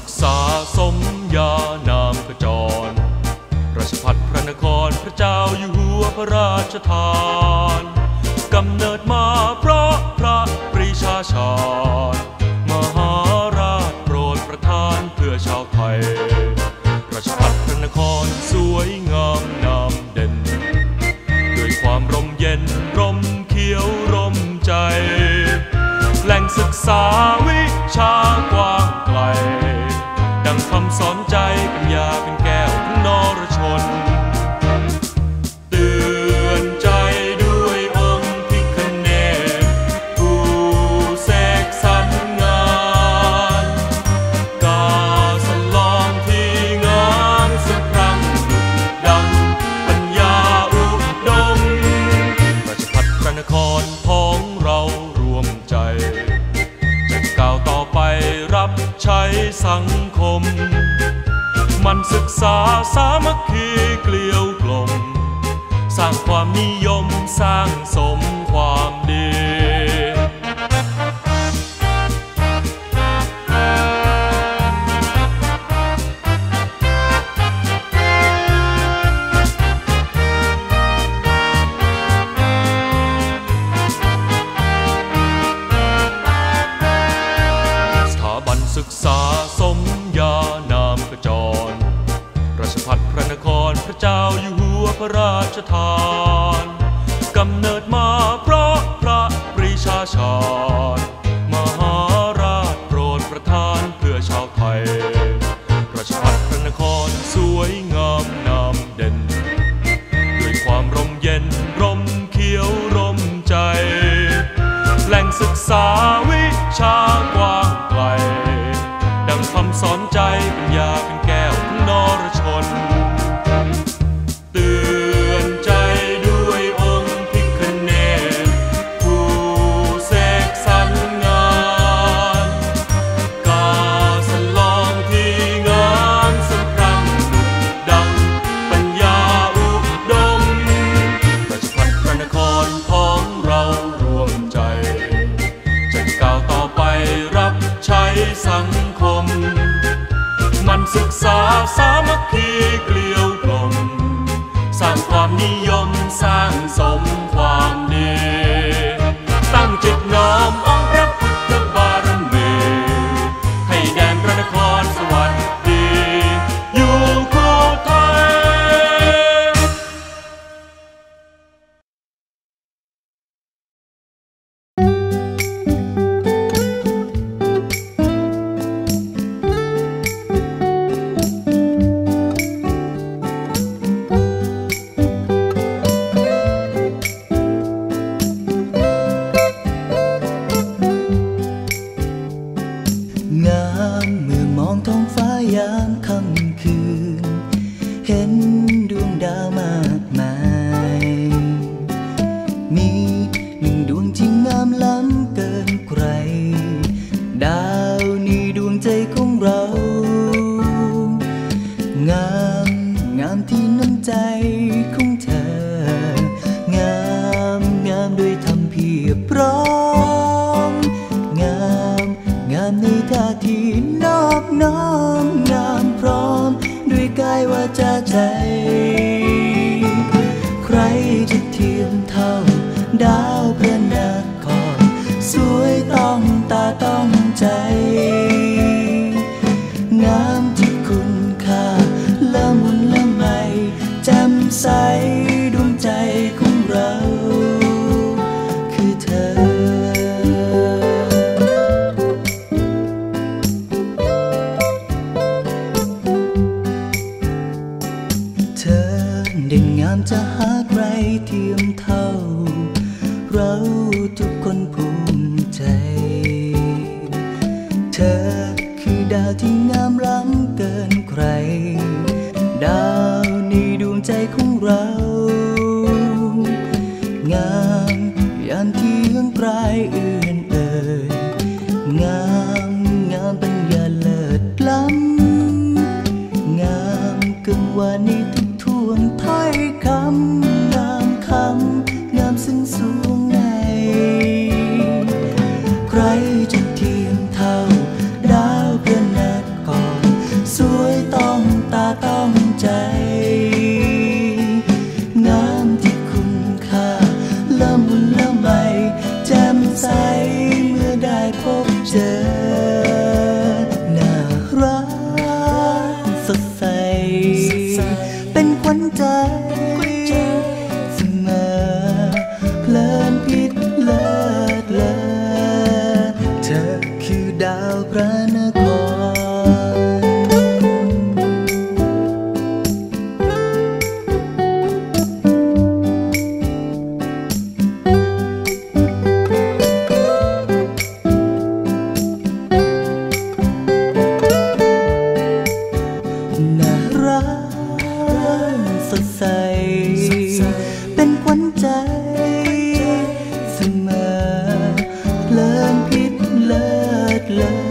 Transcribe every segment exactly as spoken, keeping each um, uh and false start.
ศึกษาสมญานามขจรราชภัฏพระนครพระเจ้าอยู่หัวพระราชทานกำเนิดมาเพราะพระปรีชาชาญมหาราชโปรดประทานเพื่อชาวไทยราชภัฏพระนครสวยงามนามเด่นด้วยความร่มเย็นร่มเขียวร่มใจแหล่งศึกษาวิชากว้างไกลดังคำสอนใจปัญญาเป็นแก้วของนรชนเตือนใจด้วยองค์พิฆเนศผู้เสกสรรงานกาสลองที่งามสะพรั่งดังปัญญาอุดมราชภัฏพระนครของเรารวมใจจะก้าวต่อไปรับใช้สังคมมันศึกษาสามัคคีเกลียวกล่อมสร้างความนิยมสร้างสมความดีสถาบันศึกษาสมญานามขจรราชภัฏพระนครพระเจ้าอยู่หัวพระราชทานกำเนิดมาเพราะพระปรีชาชาญมหาราชโปรดประทานเพื่อชาวไทยราชภัฏพระนครสวยงามนามเด่นด้วยความร่มเย็นร่มเขียวร่มใจแหล่งศึกษาวิชากว้างไกลดังคำสอนใจปัญญาเป็นแก้วของนรชนเตือนใจด้วยองค์พิฆเนศผู้เสกสรรงานกาสลองที่งามสะพรั่งดังปัญญาอุดมราชภัฏพระนครของเรารวมใจจะก้าวต่อไปรับใช้สังคมมันศึกษาสามัคคีเกลียวกล่อมสร้างความนิยมสร้างสมความดีตั้งจิตน้อมองค์พระพุทธบารมีให้แดนพระนครสวัสดีอยู่คู่ไทยงามเมื่อมองท้องฟ้ายามค่ำคืนเห็นดวงดาวมากมายมีหนึ่งดวงที่งามล้ำเกินใครดาวนี้ดวงใจของเรางามงามที่น้ำใจของเธองามงามด้วยธรรมเพียบพร้อมงามงามในท่าทีนอบน้อมงามพร้อมด้วยกายวาจาใจใครจะเทียมเท่าดาวพระนครสวยต้องตาต้องใจงามที่คุณค่าละมุนละไมแจ่มใสดวงใจของเราคือเธอเธอเด่นงามจะหาใครเทียมเท่าเราทุกคนภูมิใจ เธอคือดาวที่งามล้ำเกินใครดาวในดวงใจของเรางามยามที่เอื้องไกลเอื่อนเอ่ยงามงามปัญญาเลิศล้ำงามกึ่งวานิทุกท่วงถ้อยคำงามคำงามซึ้งสูงในใครจะเทียมเท่าดาวพระนครสดใสเป็นขวัญใจเสมอเพลินพิษเลิศเลอ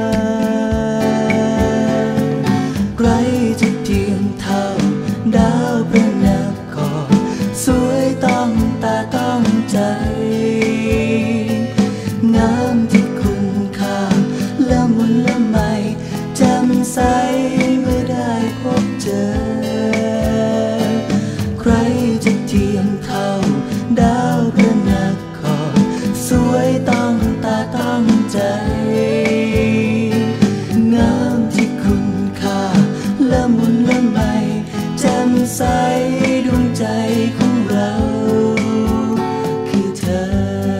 ใครจะเทียมเท่าดาวพระนครสวยต้องตาต้องใจงามที่คุณค่าละมุนละไมแจ่มใสเมื่อได้พบเจอใครจะเทียมเท่าดาวพระนครสวยต้องตาต้องใจงามที่คุณค่าละมุนละไมแจ่มใสดวงใจของเราคือเธอ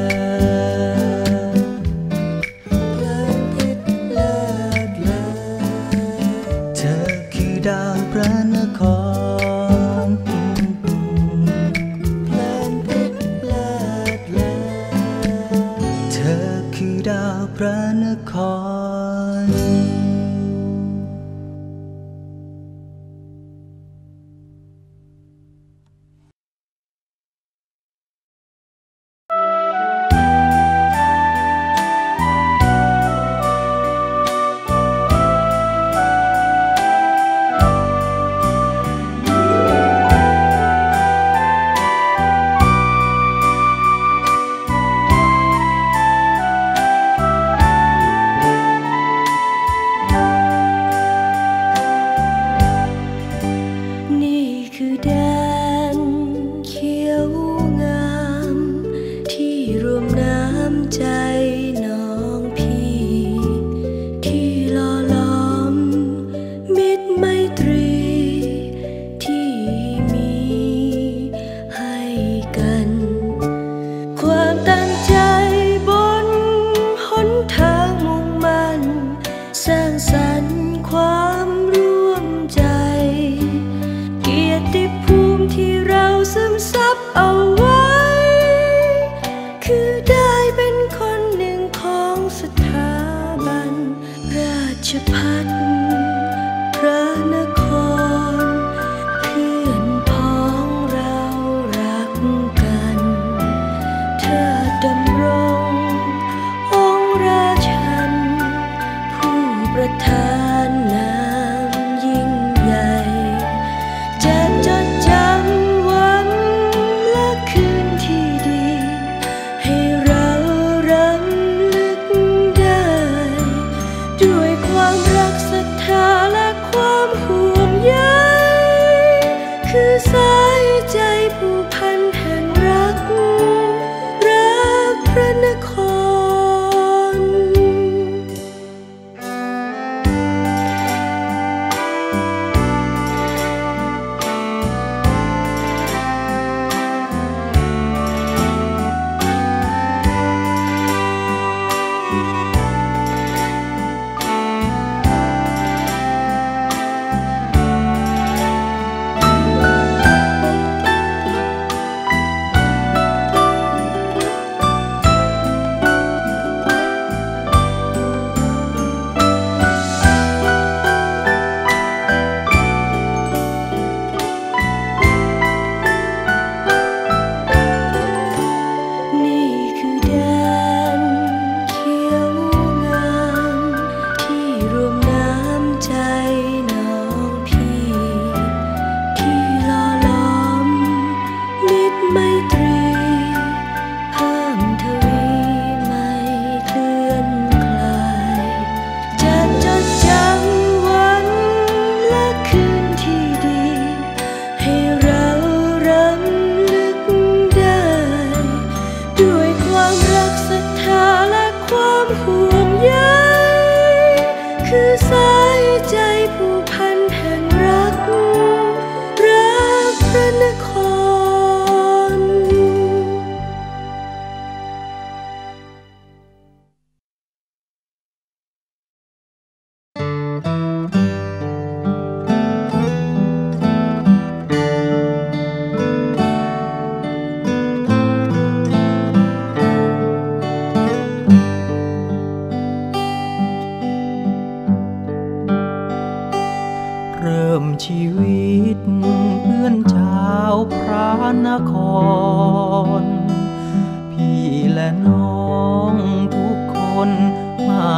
เพลินพิษเลิศเลอเธอคือดาวพระนครเพลินพิษเลิศเลอเธอคือดาวพระนคร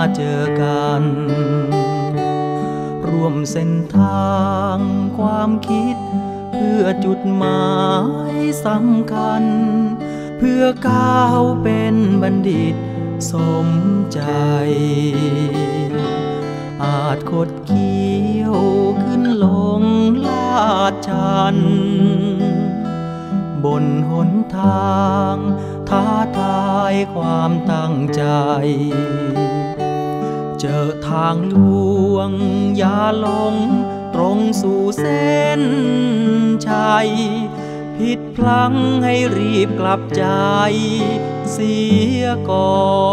เจอกันร่วมเส้นทางความคิดเพื่อจุดหมายสำคัญเพื่อก้าวเป็นบัณฑิตสมใจอาจคดเคี้ยวขึ้นลงลาดชันบนหนทางท้าทายความตั้งใจเจอทางลวงอย่าหลงตรงสู่เส้นชัยผิดพลั้งให้รีบกลับใจเสียก่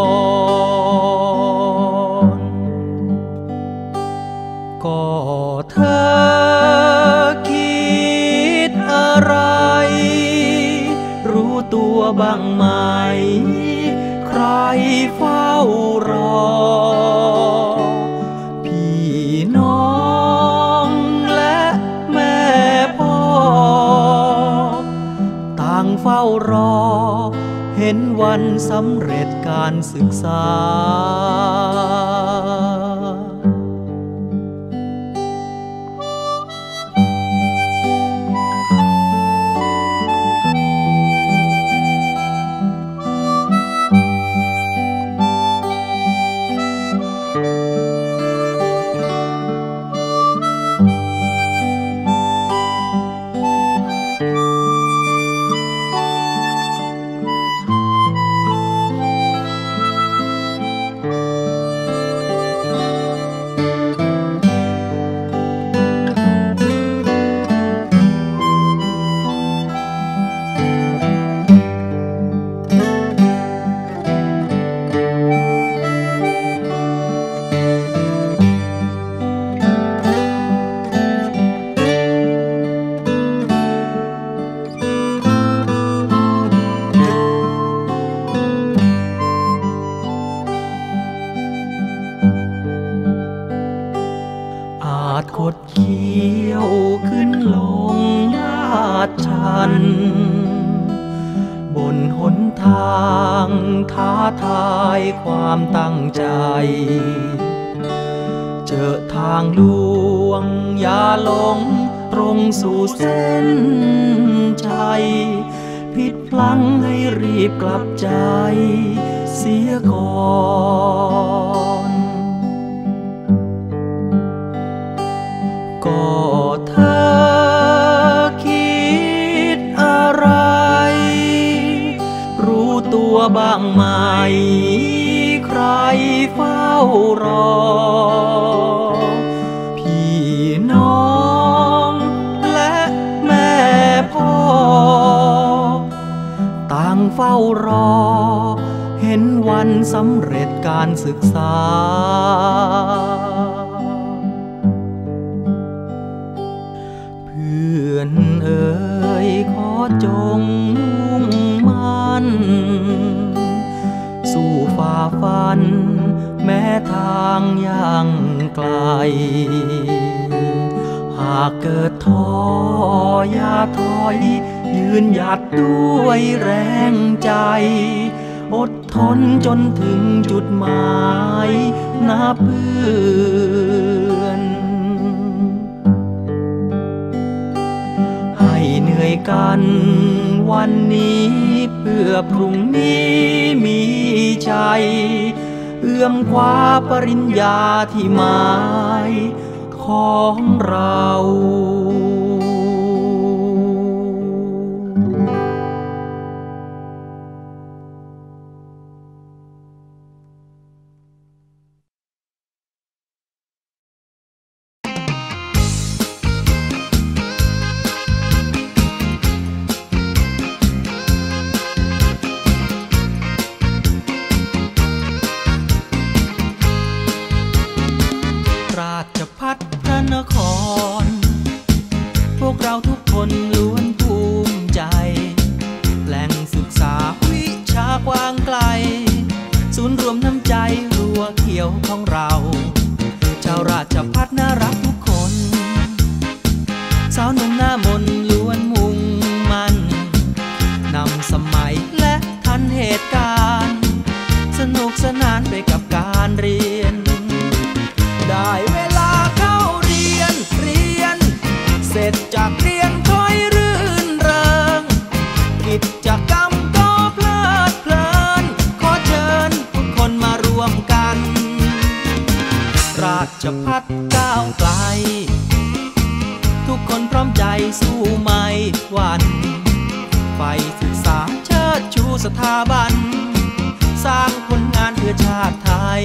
อนก็เธอคิดอะไรรู้ตัวบ้างไหมใครเฝ้ารอพี่น้องและแม่พ่อต่างเฝ้ารอเห็นวันสำเร็จการศึกษาคดเคี้ยวขึ้นลงลาดชันบนหนทางท้าทายความตั้งใจเจอทางลวงอย่าหลงตรงสู่เส้นชัยผิดพลั้งให้รีบกลับใจเสียก่อนก็เธอคิดอะไรรู้ตัวบ้างไหมใครเฝ้ารอพี่น้องและแม่พ่อต่างเฝ้ารอเห็นวันสำเร็จการศึกษาเพื่อนเอ๋ยขอจงมุ่งมั่นสู่ฝ่าฟันแม้ทางยังไกลหากเกิดท้ออย่าถอยยืนหยัดด้วยแรงใจอดทนจนถึงจุดหมายนะเพื่อนให้เหนื่อยกันวันนี้เพื่อพรุ่งนี้มีชัยเอื้อมคว้าปริญญาที่หมายของเราราชภัฏพระนครพวกเราทุกคนล้วนภูมิใจแหล่งศึกษาวิชากว้างไกลศูนย์รวมน้ำใจรัวเขียวของเราชาวราชภัฏน่ารักทุกคนสาวหนุ่มหน้ามนต์ล้วนมุ่งมั่นนำสมัยและทันเหตุการณ์สนุกสนานไปกับการเรียนเสร็จจากเรียนค่อยรื่นเริงกิจกรรมก็เพลิดเพลินขอเชิญทุกคนมารวมกันราชภัฏก้าวไกลทุกคนพร้อมใจสู้ไม่หวั่นไฟศึกษาเชิดชูสถาบันสร้างผลงานเพื่อชาติไทย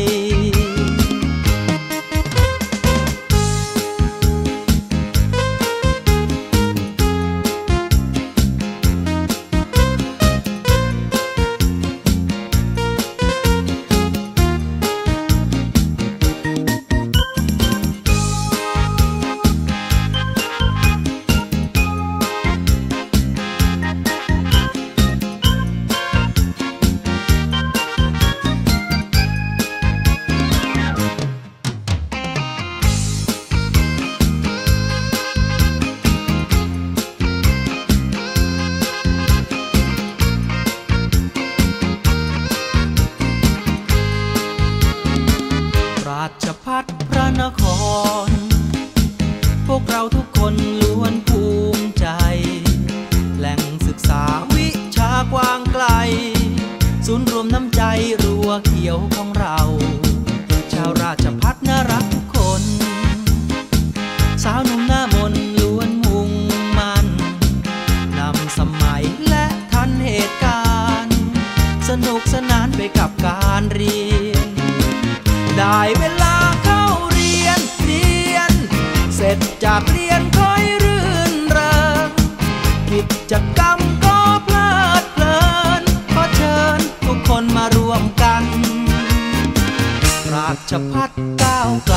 ราชภัฏพระนครพวกเราทุกคนล้วนภูมิใจแหล่งศึกษาวิชากว้างไกลศูนย์รวมน้ำใจรั้วเขียวของเราชาวราชภัฏน่ารักทุกคนสาวหนุ่มหน้ามนล้วนมุ่งมั่นนำสมัยและทันเหตุการณ์สนุกสนานไปกับการเรียนได้เวลาเข้าเรียนเรียนเสร็จจากเรียนค่อยรื่นเริงกิจกรรมก็เพลิดเพลินขอเชิญทุกคนมารวมกันราชภัฏก้าวไกล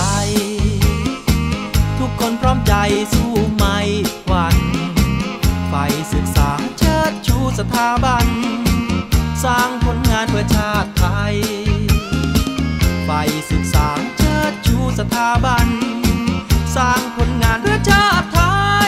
ทุกคนพร้อมใจสู้ไม่หวั่นไฟศึกษาเชิดชูสถาบันสร้างผลงานเพื่อชาติไทยไฟศึกษาเชิดชูสถาบันสร้างผลงานเพื่อชาติไทย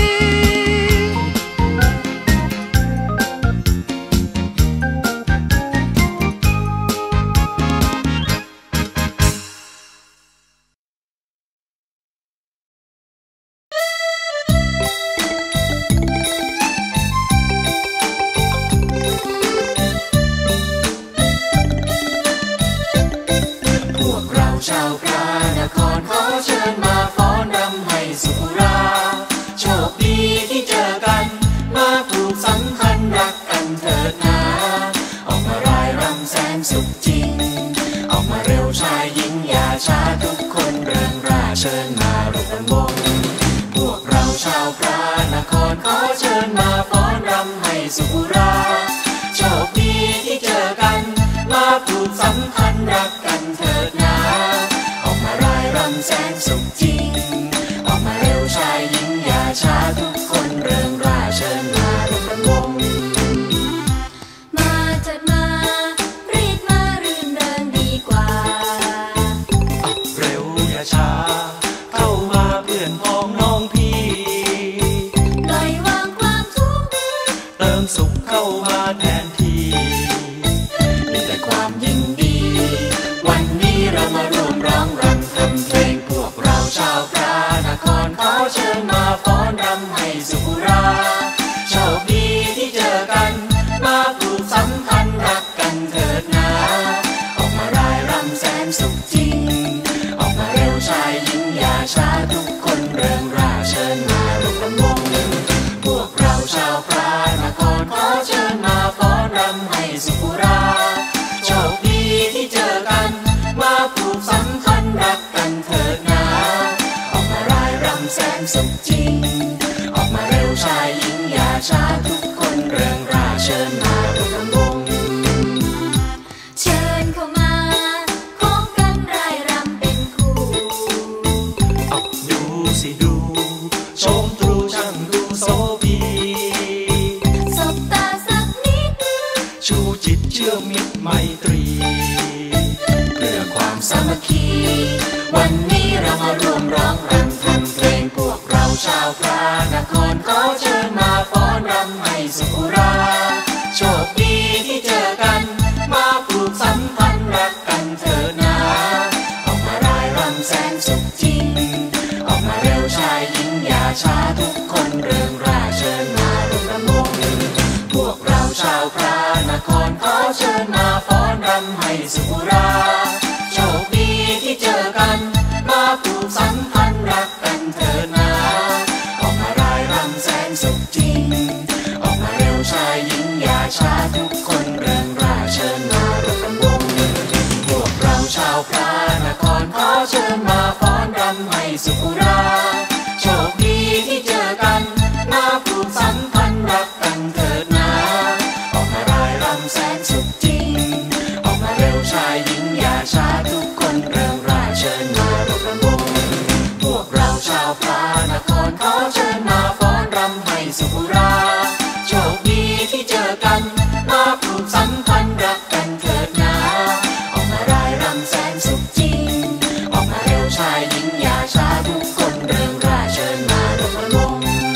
ชาวพระนครขอเชิญมาฟ้อนรำให้สุราโชคดีที่เจอกันมาผูกสัมพันธ์รักกันเถิดนาออกมารายรำแสนสุขจริงออกมาเร็วชายหญิงอย่าช้าทุกคนเริงร่าเชิญมาร่วมรำวงพวกเราชาวพระนครขอเชิญมาฟ้อนรำให้สุราโชคดีที่เจอกันมาผูกสัมพันธ์รักกันเถิดนาแสนสุขจริงออกมาเร็วชายหญิงอย่าช้าทุกคนเริงร่าเชิญมาร่วมรำวงมาจัดมารีบมารื่นเริงดีกว่าเร็วอย่าช้าเข้ามาเพื่อนพ้องน้องพี่ปล่อยวางความทุกข์เติมสุขเข้ามาแทนที่มีแต่ความยินดีวันนี้เรามาร่วมร้องรำทำเพลงพวกเราชาวพระนครขอเชิญมาฟ้อนรำให้สุราโชคดีที่เจอกันมาผูกสัมพันธ์รักกันเถิดนาออกมารายรำแสนสุขจริงออกมาเร็วชายหญิงอย่าช้าทุกคนเริงร่าเชิญมาร่วมรำวงพวกเราชาวพระนครขอเชิญมาฟ้อนรำให้สุราโชคดีที่เจอกันมาผูกสัมพันธ์รักกันเถิดนาออกมารายรำแสนสุขจริงออกมาเร็วชายหญิงอย่าช้าทุกคนเริงร่าเชิญมาร่วมรำวงเชิญเข้ามาของกันรายรำเป็นคู่เอาดูสิดูชมตรูช่างดูโสภีสบตาสักนิดชูจิตเชื่อมิตรไมตรีเพื่อความสามัคคีวันนี้เรามาร่วมร้องรำทำเพลงพวกเราชาวพระนครขอเชิญมาฟ้อนรำให้สุราโชคดีที่เจอกันมาผูกสัมพันธ์รักกันเถิดนาออกมารายรำแสนสุขจริงออกมาเร็วชายหญิงอย่าช้าทุกเริงร่าเชิญมาร่วมรำวงพวกเราชาวพระนครขอเชิญมาฟ้อนรำให้สุขราโชคดีที่เจอกันมาผูกสัมพันธ์รักกันเถิดนาออกมารายรำแสนสุขจริงออกมาเร็วชายหญิงอย่าช้าทุกคนเริงร่าเชิญมาร่วมรำวงพวกเราชาวพระนครขอเชิญมาฟ้อนรำให้สุขราโชคดีที่เจอกันมาผูกสัมพันธ์รักกันเถิดนาออกมารายรำแสนสุขจริงออกมาเร็วชายหญิงอย่าช้าทุกคนเริงร่าเชิญมาร่วมรำวงพวกเราชาวพระนครขอเชิญมาฟ้อนรำให้สุขราโชคดีที่เจอกันมาผูกสัมพันธ์รักกันเถิดนาออกมารายรำแสนสุขจริงออกมาเร็วชายหญิงอย่าช้าทุกคนเริงร่าเชิญมาร่วมรำวง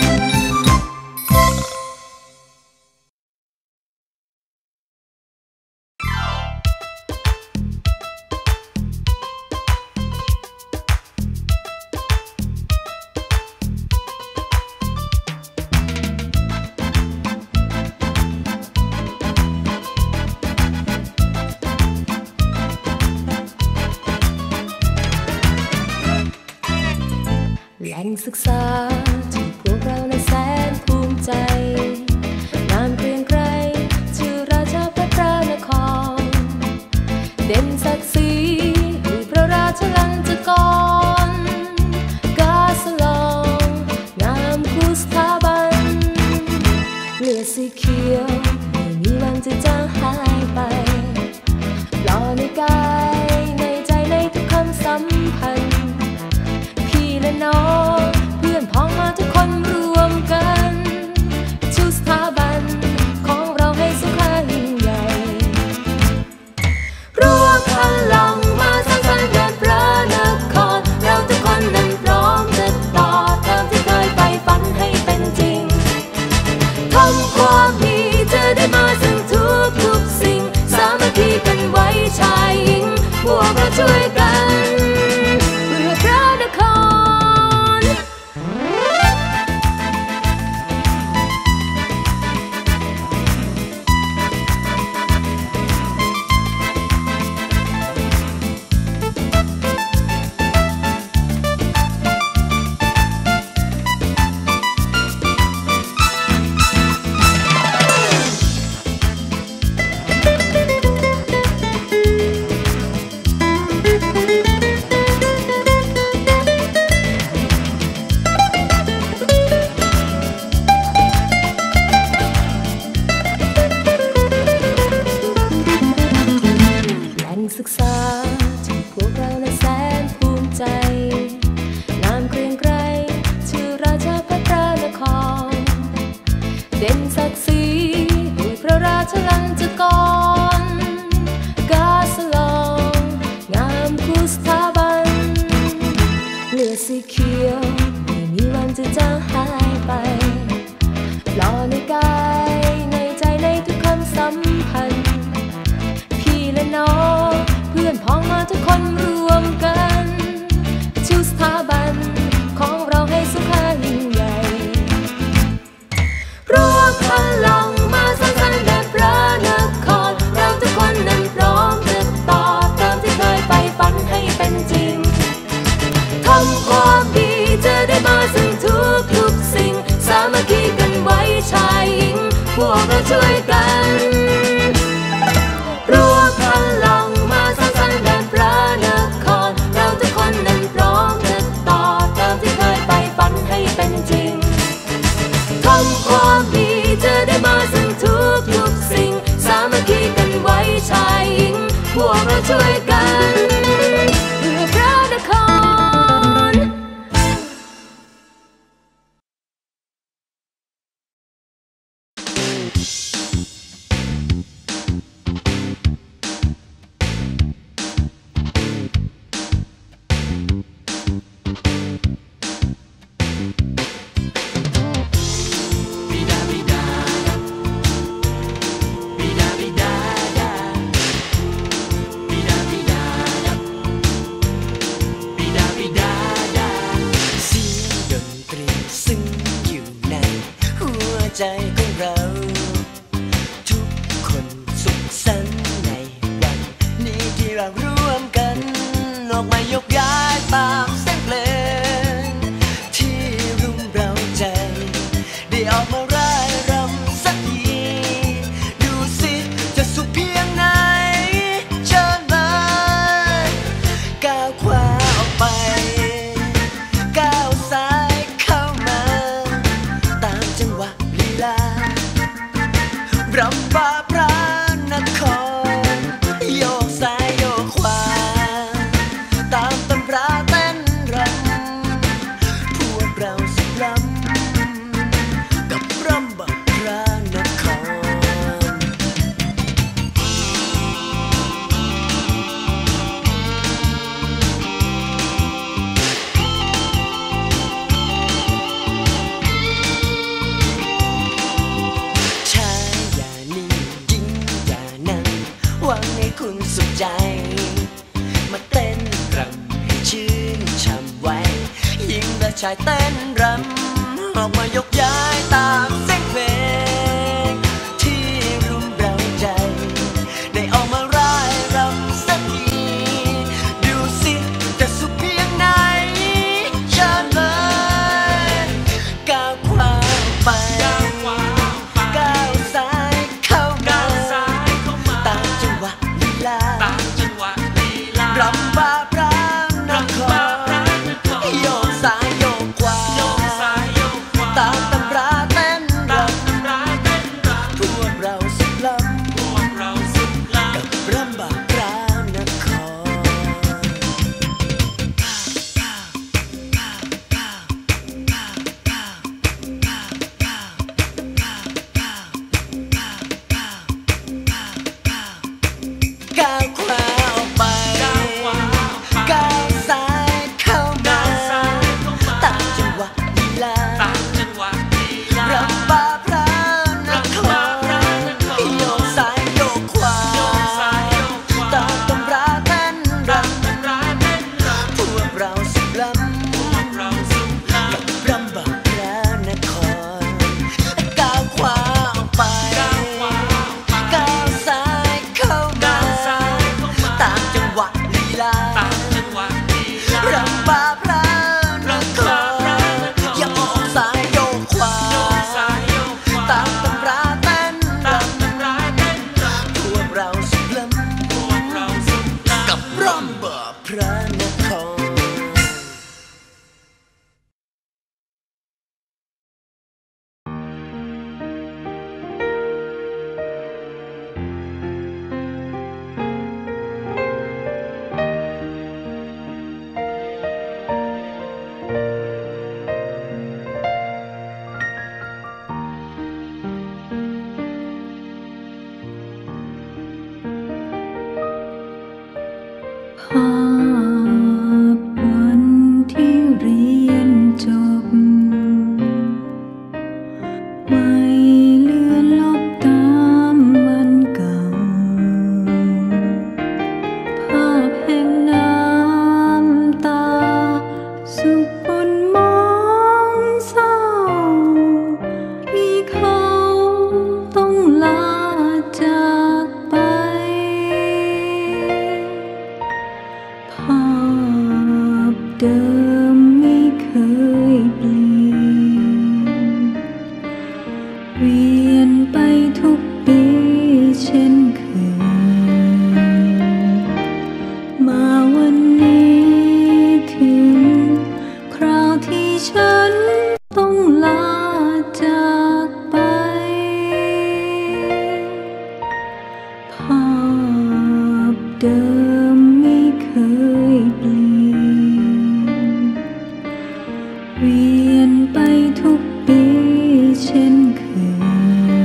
แหล่งศึกษาที่พวกเรานั้นแสนภูมิใจงามเกรียงไกรชื่อราชาพระพระนครเด่นศักดิ์ศรีคือพระราชลังจกรกาสลองงามคู่สถาบันเลือดสีเขียวไม่มีวันจะจางหายไปหล่อในกายในใจในทุกคำสัมพันธ์และน้องเพื่อนพ้องมาทุกคนรวมกันชูสถาบันของเราให้สุขายิ่งใหญ่รวมพลังมาสร้างสรรค์แดนพระนครเราทุกคนนั้นพร้อมจะต่อเติมที่เคยใฝ่ฝันให้เป็นจริงทำความดีจะได้มาซึ่งทุกทุกสิ่งสามัคคีกันไว้ชายหญิงพวกเราช่วยกันเพื่อพระนครศึกษาที่พวกเรานั้นแสนภูมิใจงามเกรียงไกรชื่อราชาพระพระนครเด่นศักดิ์ศรีด้วยพระราชลังจกรกาสลองงามคู่สถาบันเลือดสีเขียวไม่มีวันจะจางหายไปหล่อในกายในใจในทุกคำสัมพันธ์พี่และน้องเพื่อนพ้องมาทุกคนรวมกันชูสถาบันของเราให้สุขายิ่งใหญ่รวมพลังมาสร้างสรรค์แดนพระนครเราทุกคนนั้นพร้อมจะต่อเติมที่เคยใฝ่ฝันให้เป็นจริงทำความดีจะได้มาซึ่งทุกทุกสิ่งสามัคคีกันไว้ชายหญิงพวกเราช่วยกันรวมพลังมาสร้างสรรค์แดนพระนครเราทุกคนนั้นพร้อมจะต่อเติมที่เคยใฝ่ฝันให้เป็นจริงทำความดีจะได้มาซึ่งทุกทุกสิ่งสามัคคีกันไว้ชายหญิงพวกเราช่วยกันเพื่อพระนครเใจของเราทุกคนสุขสันต์ในวันนี้ที่เราร่วมกันออกมายกย้ายตามเสียงเพลงที่รุมเราใจได้ออกมาร่ายรำสักทีดูสิจะสุขเพียงไหนเชิญมาก้าวขวาออกไปก้าวซ้ายเข้ามาตามจังหวะลีลารำบาพระนครโยกซ้ายโยกขวาตามตำราเต้นรำพวกเราสุขล้ำกับรำบาพระนครชายอย่านิ่งหญิงอย่านั่งหวังให้คุณสุขใจมาเต้นรำให้ชื่นช่ำไว้หญิงและชายเต้นรำออกมายกย้ายตามเสียงเพลงที่รุมเราใจได้ออกมาร่ายรำสักทีดูสิจะสุขเพียงไหนเชิญเลยก้าวขวาไปก้าวซ้ายเข้ามาตามจังหวะลีลารำบาพระนครโยกซ้ายโยกขวาตามตำราเต้นรำพวกเราสุขล้ำกับรำบาพระนครก้าวขวาออกไปก้าวซ้ายเข้ามาตามจังหวะลีลารำบาพระนครโยกซ้ายโยกขวาตามตำราเต้นรำพวกเราสุขล้ำกับรำบาพระนครก้าวขวาออกไปก้าวซ้ายเข้ามาตามจังหวะลีลารำบาพระนครอย่าออกซ้ายโยกขวาตามตำราเต้นรำพวกเราสุขล้ำกับรำบาพระนครเวียนไปทุกปีเช่นเคย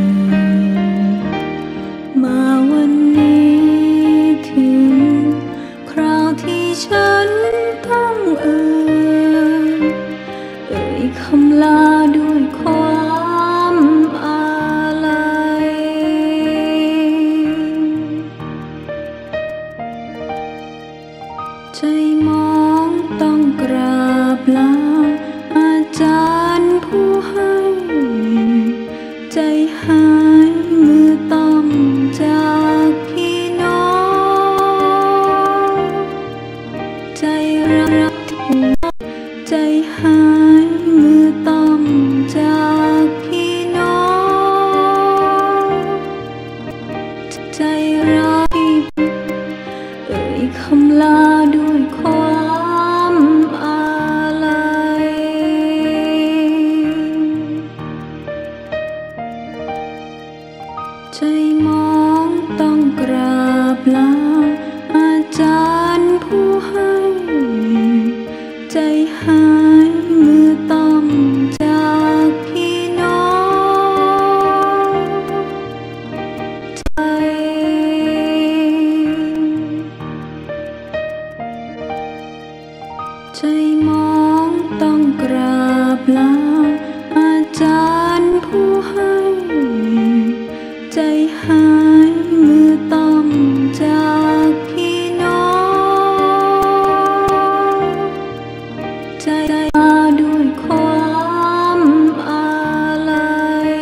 ใจมองต้องกราบลาอาจารย์ผู้ให้ใจหายมือต้องจากพี่น้องใจใจมองต้องกราบลาอาจารย์ผู้ให้ใจหายมือต้องจากพี่น้องใจมาด้วยความอาลัย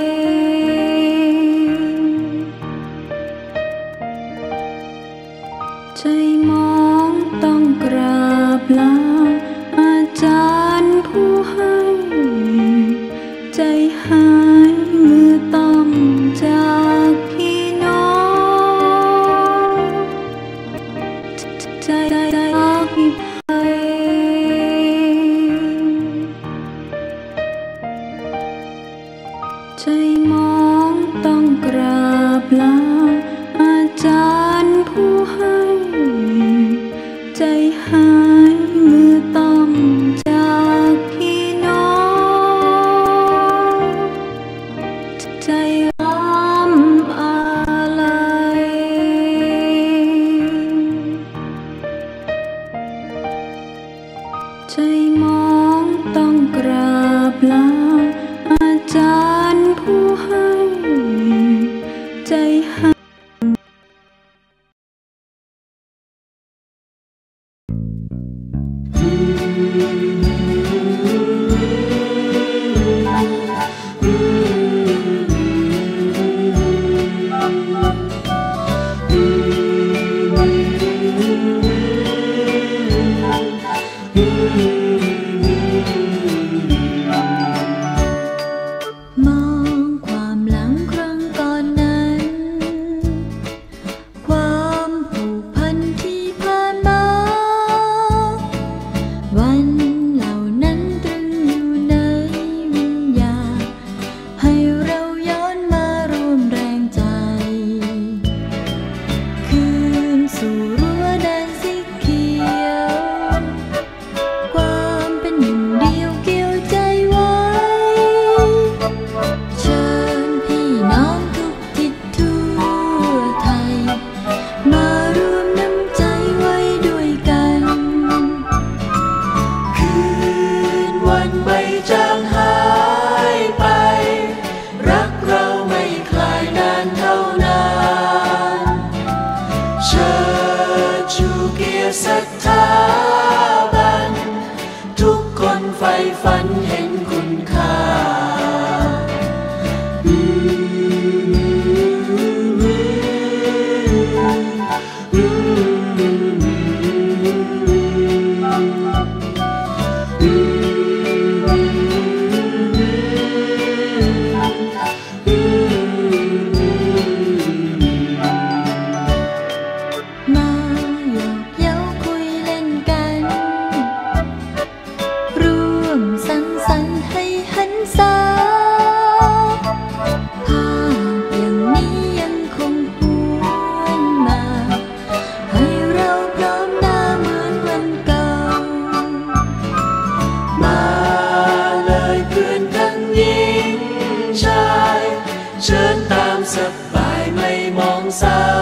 ใจมองต้องกราบลาอาจารย์ผู้ให้ใจหายมือต้องจากพี่น้องใจจากพี่ไปใจมองต้องกราบลาอาจารย์ผู้ให้ใจหายมือต้องจากพี่น้องใจอ้อมอาลัยใจมองต้องกราบลาอาจารย์ผู้ให้ใจหายมองความหลังครั้งก่อนนั้น ความผูกพันที่ผ่านมา วันเหล่านั้นตรึงอยู่ในวิญญาณให้เราย้อนมารวมแรงใจ คืนสู่รั้วแดนสีเขียว ความเป็นหนึ่งเดียวเกี่ยวใจไว้ เชิญพี่น้องทุกทิศทั่วไทย มารวมน้ำใจไว้ด้วยกันคืนวันไม่จางหายไป รักเราไม่คลายนานเท่านานเชิดชูเกียรติสถาบัน ทุกคนใฝ่ฝันเห็นคุณค่ามาหยอกเย้าคุยเล่นกัน ร่วมสังสรรค์ให้หันษา ภาพอย่างนี้ยังคงหวนมา ให้เราพร้อมหน้าเหมือนวันเก่ามาเลยเพื่อนทั้งหญิงชาย เชิญตามสบายไม่มองเศร้า